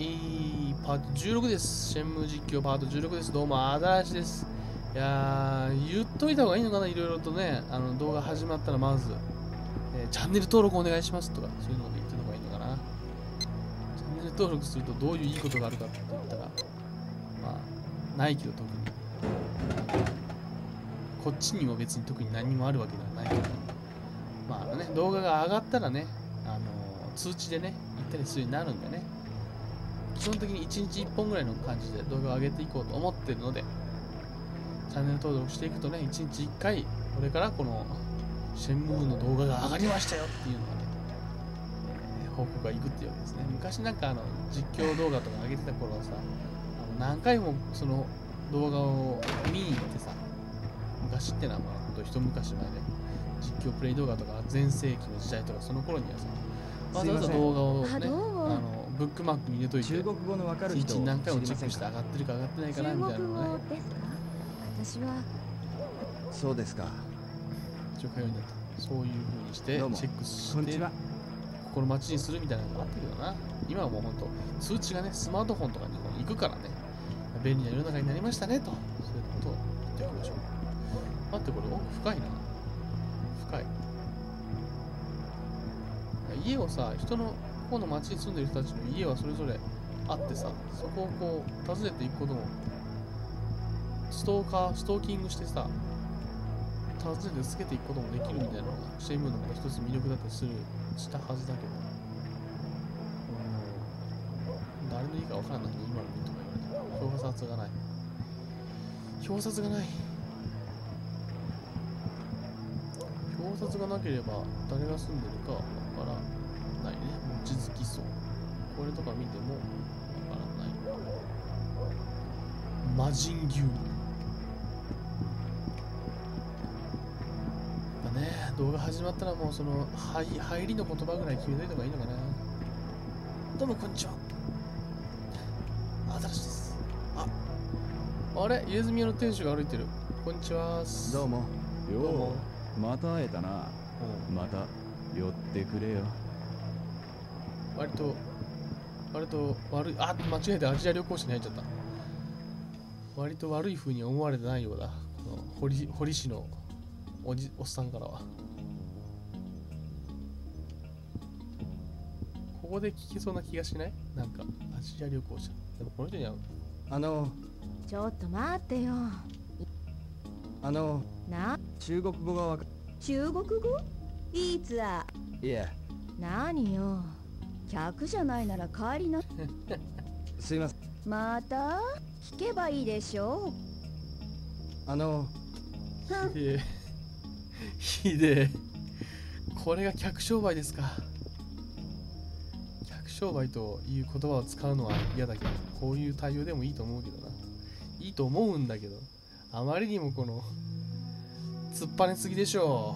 パート16です。シェンムー実況パート16です。どうも、あだらしです。いやー、言っといた方がいいのかな、いろいろとね。動画始まったらまず、チャンネル登録お願いしますとか、そういうのを言ってた方がいいのかな。チャンネル登録するとどういういいことがあるかって言ったら、まあ、ないけど特に。こっちにも別に特に何もあるわけではないけど、まあね、動画が上がったらね、通知でね、行ったりするようになるんでね。基本的に1日1本ぐらいの感じで動画を上げていこうと思ってるので、チャンネル登録していくとね、1日1回、これからこのシェンムーの動画が上がりましたよっていうのがね、報告がいくっていうわけですね。昔なんか実況動画とか上げてた頃はさ、何回もその動画を見に行ってさ、昔ってのはまあほんと一昔前で、実況プレイ動画とか全盛期の時代とかその頃にはさ、わざわざ動画をね、ブックマークに入れといて、 中国語の分かる人 1日何回もチェックして上がってるか上がってないかなみたいなのをね。 私はそうですか。 一応通うようになった。そういう風にしてチェックして心待ちにするみたいなのがあったけどな。今はもうほんと通知がね、スマートフォンとかに行くからね、便利な世の中になりましたねと、そういうことを言っておきましょう。待って、これ奥深いな。深い。家をさ、人のここの町に住んでる人たちの家はそれぞれあってさ、そこをこう訪ねていくこともストーキングしてさ、訪ねてつけていくこともできるみたいなのがシェイムーのまた一つ魅力だったりしたはずだけど、誰の家かわからないね、今のとか言われても。表札がない。表札がない。表札がなければ誰が住んでるかわからないね。望月荘。これとか見てもわからない。魔人牛。ね、動画始まったらもうその入りの言葉ぐらい決めといた方がいいのかな。どうもこんにちは。あだらしです。あれ入れ墨屋の店主が歩いてる。こんにちは。 どうも。 どうも。 また会えたな。また寄ってくれよ。 割と悪い。あ、間違えてアジア旅行者に入っちゃった。割と悪い風に思われてないようだ。この堀市のおっさんからは。ここで聞けそうな気がしない？なんかアジア旅行者。でもこの人にはちょっと待ってよ。 中国語がわか中国語？いつだ？ いえ。 何よ。客じゃないなら帰りな。 すいません。 また聞けばいいでしょひでえ。ひでえ。これが客商売ですか。客商売という言葉を使うのは嫌だけど、こういう対応でもいいと思うけどな。いいと思うんだけど、あまりにもこの突っぱねすぎでしょ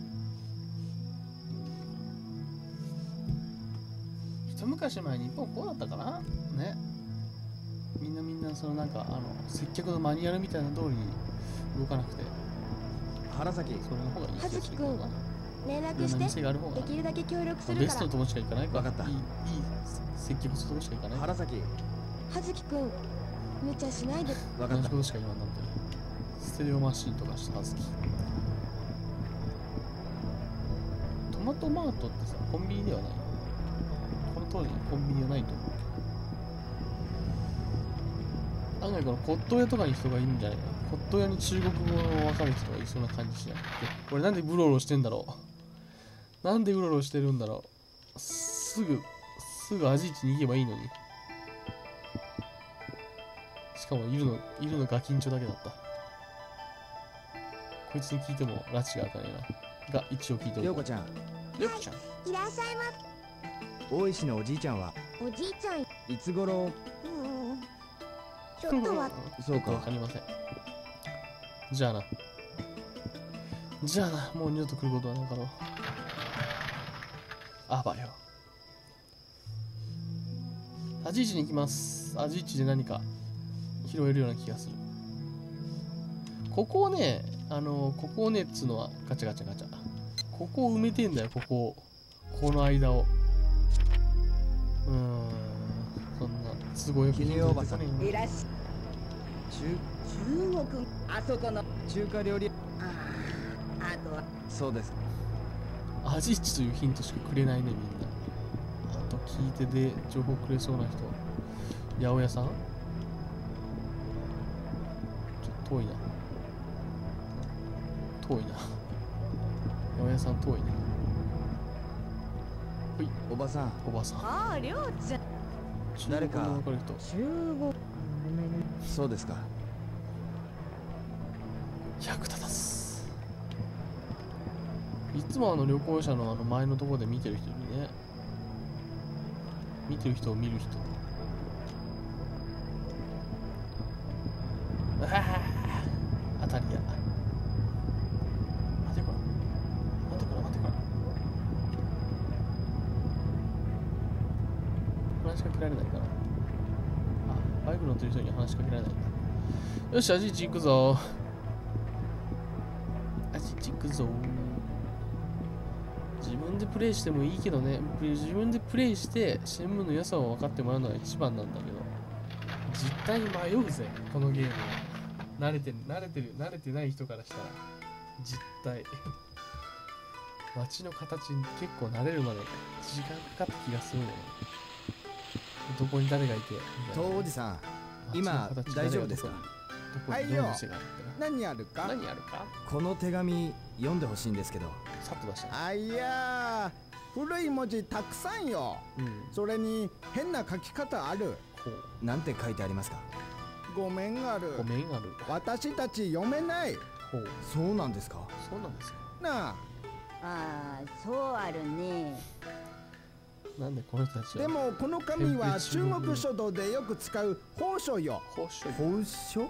う。一昔前に日本こうだったかなね。みんなそのなんか接客のマニュアルみたいな通りに動かなくて、 原崎。 それの方がいい気がするけどな。 連絡して。できるだけ協力するから。 ベストのとこしか行かないから。 分かった。 いい接客するとこしか行かない。 原崎。 葉月くん、無茶しないで。 分かった。 同じことしか今なってる。ステレオマシンとかした葉月。トマトマートってさ、コンビニではない。この当時コンビニはないと思う。案外この骨董屋とかに人がいるんじゃないかな。骨董屋に中国語の分かる人がいそうな感じしなくて。これなんでブロロしてんだろう。なんでブロロしてるんだろう。すぐアジイチに行けばいいのに。しかもいるのガキンチョだけだった。こいつに聞いても拉致が開かないな。が一応聞いておこう。 涼子ちゃん。 涼子ちゃん。 いらっしゃいま。 大石のおじいちゃんはおじいちゃん。 いつ頃？ ちょっとは。 そうか。 わかりません。じゃあな。もう二度と来ることはなかろう。あばよ。アジイチに行きます。アジイチで何か拾えるような気がする。ここをね、ここをねっつうのはガチャガチャガチャ。ここを埋めてんだよ、この間を。そんな都合よくヒント出てこねえいらっし中中国あそこの中華料理あとはそうです。 味一というヒントしかくれないねみんな。あと聞いてで情報くれそうな人。八百屋さんちょっと遠いな。遠いな。八百屋さん遠いな。 おばさん、 おばさん。 あありょうちゃん誰か中国の分かる人。 中国そうですか。 役立たず。いつも旅行者の前のところで見てる人いるね。見てる人を見る人。ああ当たりや。待てこら。待てこら待てこら。話しかけられないかな。あ、バイク乗ってる人には話しかけられないんだ。よし、アジチ行くぞ。アジチ行くぞ。自分でプレイしてもいいけどね、自分でプレイして新聞の良さを分かってもらうのが一番なんだけど、実態に迷うぜ、このゲームは。慣れてない人からしたら、実態。街の形に結構慣れるまで時間かかった気がするね。どこに誰がいて、みたいな東おじさん、今街の形大丈夫ですか？ どこにどの店があるか何あるか？ 何あるかこの手紙読んでほしいんですけど。 さっと出したね。 あいやー、古い文字たくさんよ。 うん。 それに変な書き方ある。 ほう。 なんて書いてありますか？ ごめんあるご。めんある。 私たち読めない。 ほう。 そうなんですか？ そうなんですか。 なあ、 ああそうあるねなんでこの人たちはでもこの紙は中国書道でよく使う宝書よ。 報酬宝書？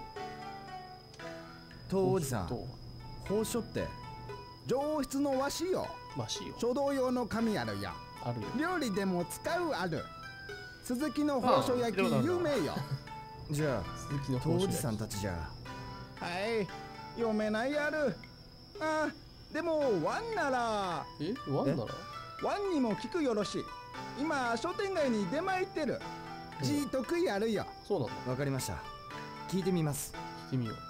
東おじさん、 と宝書って上質の和紙よ。 マシよ。 書道用の紙あるよ。 あるよ。 料理でも使うある。鈴木の宝書焼きああ聞いたことあるな有名よ。 じゃあ鈴木の報酬東おじさんたちじゃはい、読めないある。あ、でもワンならえワンならワンにも聞くよろしい。今商店街に出前行ってる。字得意あるよ。 そうなんだ。 わかりました。聞いてみます。 聞いてみよう。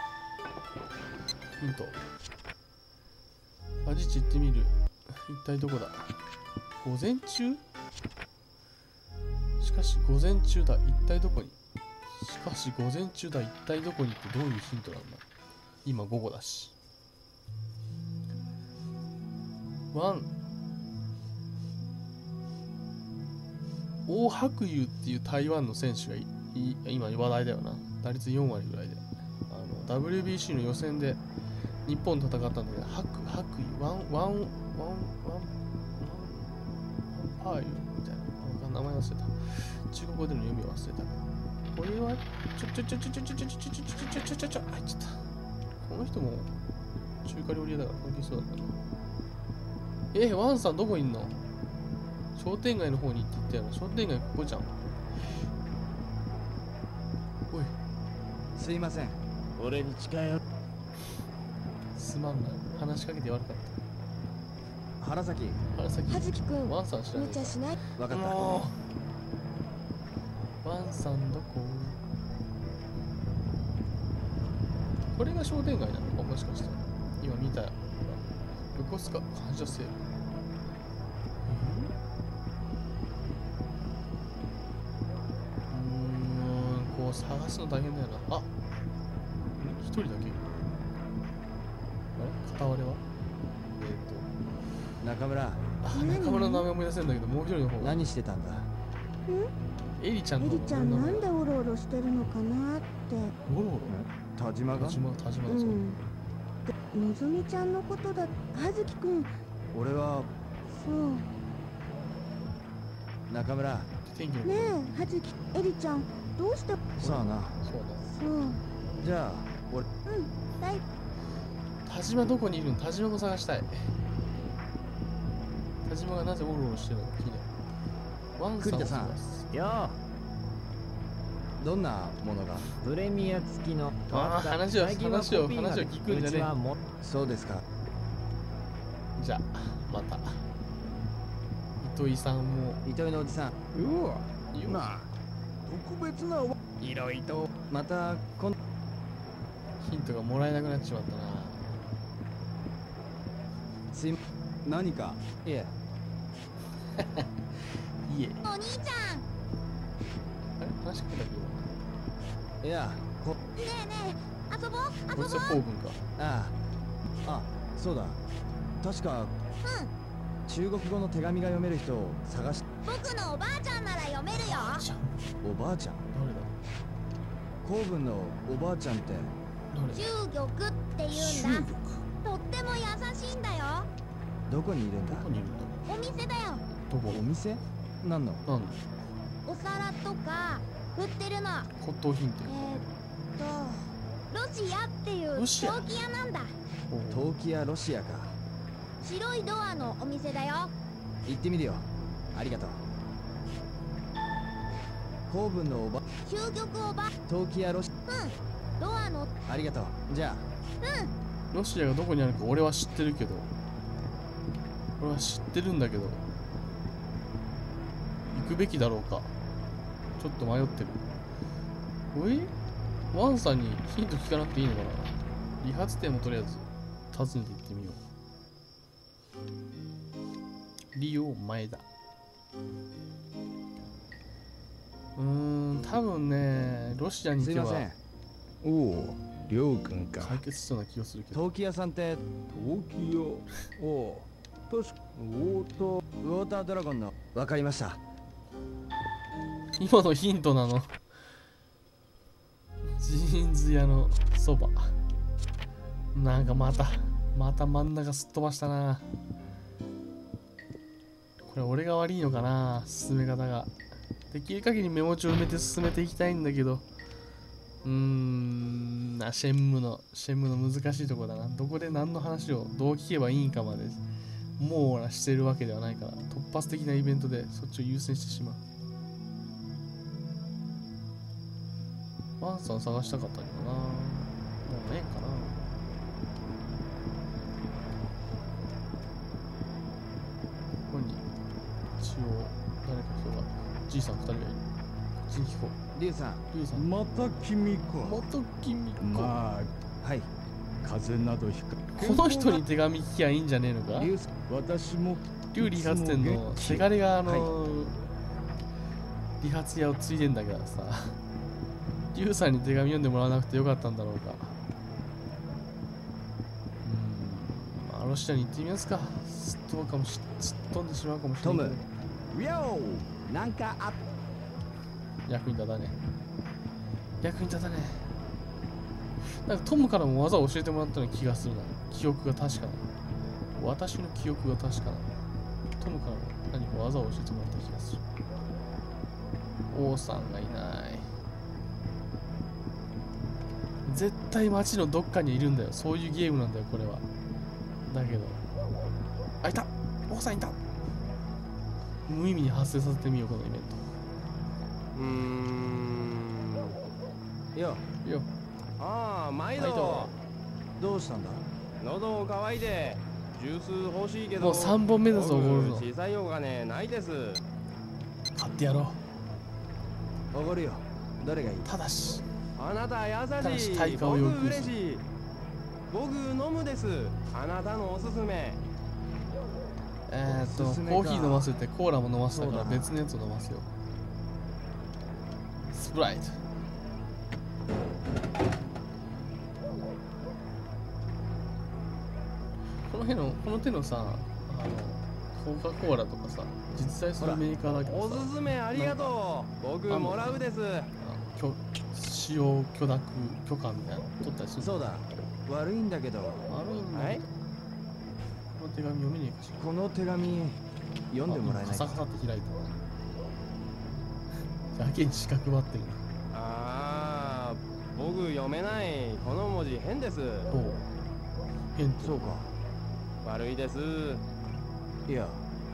ヒント。アジチ行ってみる。一体どこだ？午前中？しかし午前中だ。一体どこに？しかし午前中だ。一体どこにってどういうヒントなんだ？今午後だし。ワン。王白友っていう台湾の選手が今話題だよな。打率4割ぐらいで。WBC の予選で日本と戦ったんだけど、白友、ワンパーユみたいな。名前忘れた。中国語での読み忘れた。これは、入っちゃった。この人も中華料理屋だから関係そうだったな。ワンさんどこいんの？商店街の方に行って言ったよな。商店街ここじゃん。おい、 すいません。 俺に近寄る。 すまんな。話しかけて悪かっ原崎、 た。原崎、 葉月くんワンさん知らないか無茶しないわかった。 もうワンさんどこ？これが商店街なのかもしかしたら。今見たよ。横須賀感謝セール。こう探すの大変だよな。あ、一人だけ。あれ？片割れは？ 中村、 中村の名前思い出せるんだけど、もう一人の方が。 何してたんだ？ エリちゃんのエリちゃん名前なんでおろおろしてるのかなってゴロゴロ。 田島がう田島だそう。 んでのぞみちゃんのことだ葉月くん俺はそう中村。 天気のねえ葉月エリちゃんどうしてさあな。 そうそうじゃあ俺だいだ。田島どこにいるの？田島も探したい。田島がなぜオロオロしてるのか気になる。ワンさん栗田さんを探す。 よどんなものが？ プレミア付きのあー話を最近は話をコピーが話を聞くんじゃねえうちはもそうですか。 じゃあまた糸井さんも糸井のおじさん、 うわ、 いいよ。 なあ、 特別な色々とまた今ヒントがもらえなくなっちまったな。 すい何かいえいえ。 お兄ちゃん。 あれ話しかけたっけいやこねえねえ、遊ぼう遊ぼう。 こいつはコウ君か。 あそうだ確か中国語の手紙が読める人を探し僕のおばあちゃんなら読めるよ。 じゃん。 おばあちゃん誰だ。 公文のおばあちゃんって誰だ。 中玉って言うんだ。とっても優しいんだよ。 どこにいるんだどこにいるんだ。 お店だよ。 どこ。 お店何のなんだ。 お皿とか売ってるの。 骨董品店。 ロシアっていうロシア陶器屋なんだ。 陶器やロシアか白いドアのお店だよ。 行ってみるよありがとう公文のおば究極おば。 陶器やロシドアの。 ありがとうじゃあロシアがどこにあるか俺は知ってるけど。俺は知ってるんだけど。行くべきだろうか。ちょっと迷ってる。ワンさんにヒント聞かなくていいのかな。理髪店もとりあえず訪ねて行ってみよう。リオ前田。多分ね、ロシアに行けばすいませんおお、りょうくんか。 解決しそうな気がするけど。 陶器屋さんって陶器よ。おお、確かウォーター。 ウォータードラゴンのわかりました今のヒントなの。ジーンズ屋のそば。なんかまた真ん中すっ飛ばしたな。これ俺が悪いのかな、進め方が。できる限りメモ帳を埋めて進めていきたいんだけど。シェンムの難しいところだな。どこで何の話をどう聞けばいいんかまで網羅してるわけではないから、突発的なイベントでそっちを優先してしまう。ワンさん探したかったけどな。もうねえかな。ここに一応誰か人が、じいさん2人がいる。こっちに聞こう。 リュウさんリュウさん。 また君か。 また君か。 まあ、 はい風邪などひか。 この人に手紙聞きゃいいんじゃねえのか。 リュウさん私もリュウ理髪店のせがれが理髪屋を継いでんだからさ。リュウさんに手紙読んでもらわなくてよかったんだろうか。まあロシアに行ってみますか。すっ飛んでしまうかもしれないけど。 トウィオーなんかあっ役に立たねえ。役に立たねえ。なんかトムからも技を教えてもらったような気がするな。記憶が確かな。私の記憶が確かな。トムからも何か技を教えてもらった気がする。王さんがいない。絶対街のどっかにいるんだよ。そういうゲームなんだよこれは。だけどいた、王さんいた。無意味に発生させてみようこのイベント。 よいや、 ああ、毎毎度度。 どうしたんだ喉乾いて、ジュース欲しいけど。 もう3本目だぞ、おごるの。 僕小さいお金ないです。 買ってやろう。 おごるよどれがいいただし、 あなた優ただしい。 し対価を要僕求する。 嬉しい。僕飲むです。あなたのおすすめ。 コおすすめかーヒー飲ませてコーラも飲ませたからそうだな別のやつ飲ませよう。スプライト。この手のさ、コカ・コーラとかさ、実在するメーカーだけどさ、 おすすめありがとう。僕もらうです。 使用許諾許可みたいなの取ったりする。 そうだ悪いんだけど悪いんだ。 はい。 この手紙読めねえかしら。 この手紙読んでもらえないかカサカサって開いた。やけに四角張ってる。 ああ、僕読めない。この文字変です。 おう。変と。 そうか悪いです。 いや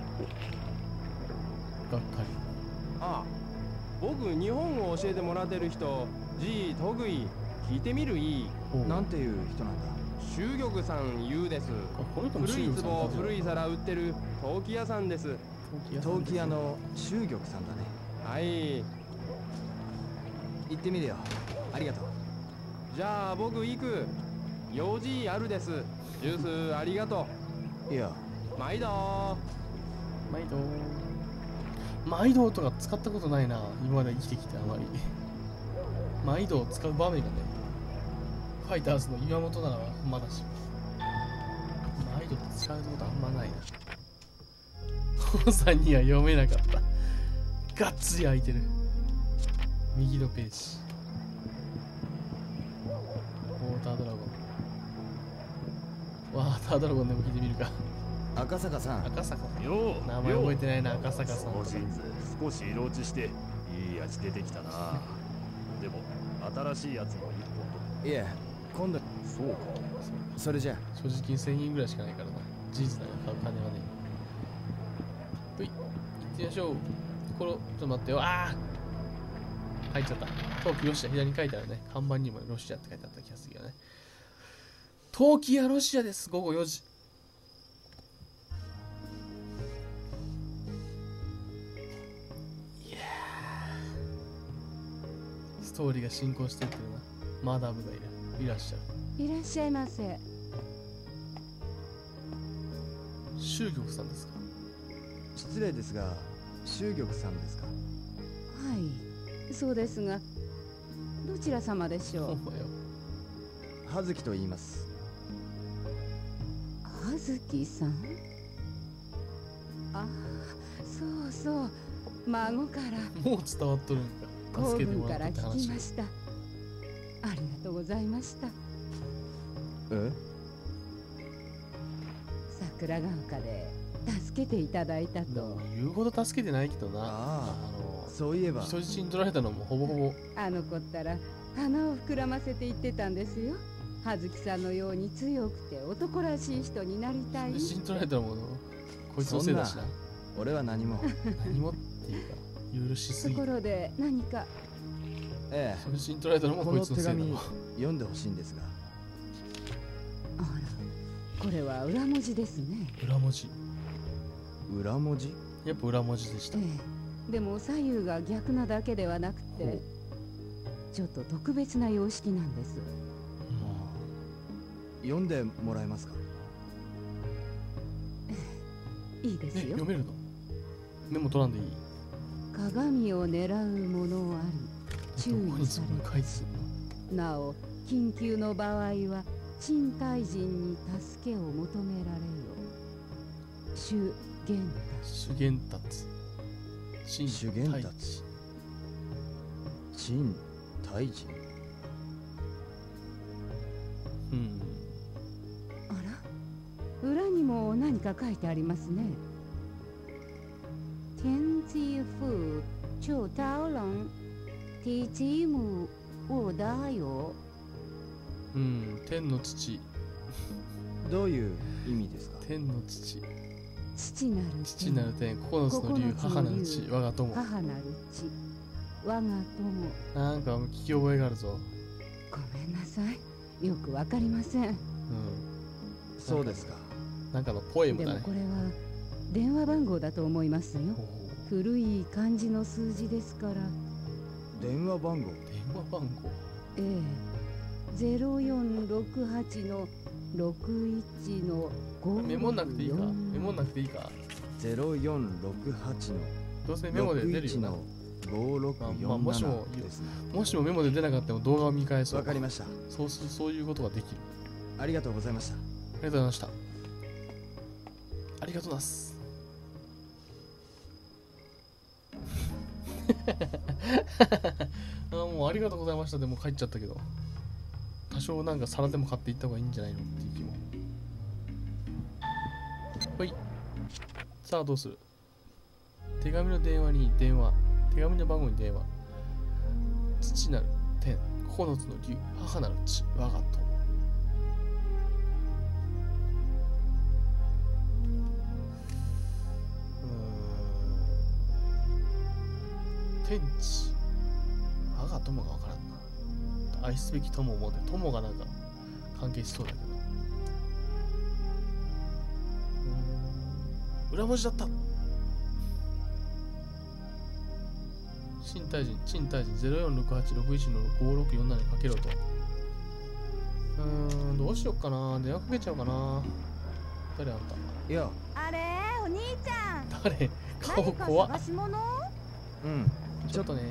がっかり。 あ、僕日本語を教えてもらってる人、G 得意。聞いてみるいい。 おう。 なんていう人なんだ中玉さん言うです。 あ、この人も古い壺、古いさ皿売ってる陶器屋さんです。 陶器屋の中玉さんだねはい。 行ってみるよ。ありがとう。 じゃあ僕行く。用事あるです。ジュースありがといや、 う。毎度。 毎度。毎度とか使ったことないな。今まで生きてきてあまり。毎度を使う場面がね。ファイターズの岩本ならまだしも。毎度って使うことあんまないな。父さんには読めなかった。がっつり開いてる。右のページ。ウォータードラゴン。ワータードラゴンでも聞いてみるか。 赤坂さん。 赤坂さん。 よう名前覚えてないな、赤坂さん。 ソジンズ少し色落ちしていい味出てきたな。でも新しいやつも一本いえ、今度。 と。そうか。 それじゃ。 所持金1000円ぐらいしかないからな。事実だよ、買う金はね。ほい、行ってみましょう。これ、ちょっと待ってよ。ああ入っちゃった。冬季ロシア、左に書いてあるね。看板にもロシアって書いてあった気がするよね。冬季はロシアです。午後4時。いやーストーリーが進行していってるな。マダムがいらっしゃる。 いらっしゃいませ。 秀玉さんですか？ 失礼ですが、秀玉さんですか？ はい、そうですが、どちら様でしょう。 ほんまよ。 葉月と言います。 葉月さん。ああ、そうそう、孫からもう伝わっとるんか。 皇助けて軍からもらったって話聞きま。した。ありがとうございました。 え？ 桜ヶ丘で助けていただいたでもと。 言うほど助けてないけどな。 あそういえば。 人質に取られたのもほぼほぼ。 あの子ったら鼻を膨らませて言ってたんですよ。葉月さんのように強くて男らしい人になりたい。 人質に取られたのもこいつのせいだしな。 俺は何も。 何もっていうか、いろいろしすぎて。 ところで何か。 え人質に取られたのもこいつのせいだこの手わ。 読んでほしいんですが。 あら、これは裏文字ですね。 裏文字。 裏文字？ やっぱ裏文字でした。 ええ、でも左右が逆なだけではなくほうてちょっと特別な様式なんです。 読んでもらえますか？ いいですよ。 読めるの？メモ取らんでいい？ 鏡を狙うものあり注どこに意されそんな書いてんの？ なお緊急の場合は賃貸人に助けを求められよ。主玄修験達。新修験達。陳大臣。 うん。 太。あら、裏にも何か書いてありますね。天地父ço刀郎提起母我だよ。 うん。天の父。 どういう意味ですか？ 天の父。 父なる天父なる天。9つの竜。母なる地。我が友。 母なる地我が友。 なんか聞き覚えがあるぞ。 ごめんなさい、よくわかりません。 うん。 そうですか。 なんかのポエムだねでもこ。れは電話番号だと思いますよ。 ほうほう古い漢字の数字ですから。 電話番号。 電話番号。 ええ、0468の61の5。 メモんなくていいか？メモんなくていいか？ 0468のどうせメモで出るよ 61 な。 のまあもしも 5647ですね。 もしもメモで出なかったら動画を見返そう。 わかりました。 そういうことができる。 ありがとうございました。 ありがとうございました。ありがとうございます。もうありがとうございましたでもう帰っちゃったけど、多少なんか皿でも買っていった方がいいんじゃないのっていう気も。ほい。さあどうする？手紙の電話に電話。手紙の番号に電話。父なる天、9つの竜、母なる地、我が友。天地。我が友がわからんな。愛すべき友もね、友がなんか関係しそうだけど。裏文字だった。 賃貸人046861の5647にかけろと。どうしよっかな。電話かけちゃおうかな。誰あんた。 いや、 あれお兄ちゃん、 誰顔怖っ。 探し物？ うんちょっとね。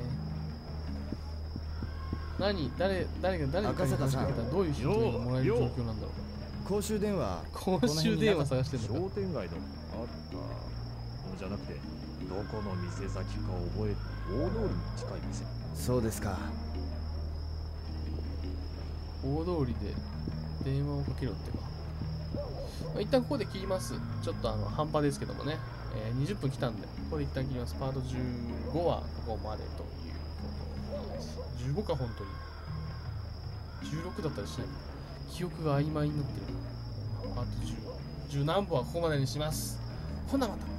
誰が赤坂さんどういうヒントがもらえる状況なんだろう。 公衆電話公衆電話探してんのか。 商店街のあったじゃなくてどこの店先か覚え大通りに近い店。 そうですか。 大通りで電話をかけろってか。一旦ここで切ります。ちょっと半端ですけどもね。20分来たんで、ここで一旦切ります。パート15はここまでということです。15か、本当に。16だったりしない。記憶が曖昧になってる。パート10。10何本はここまでにします。ほなまた。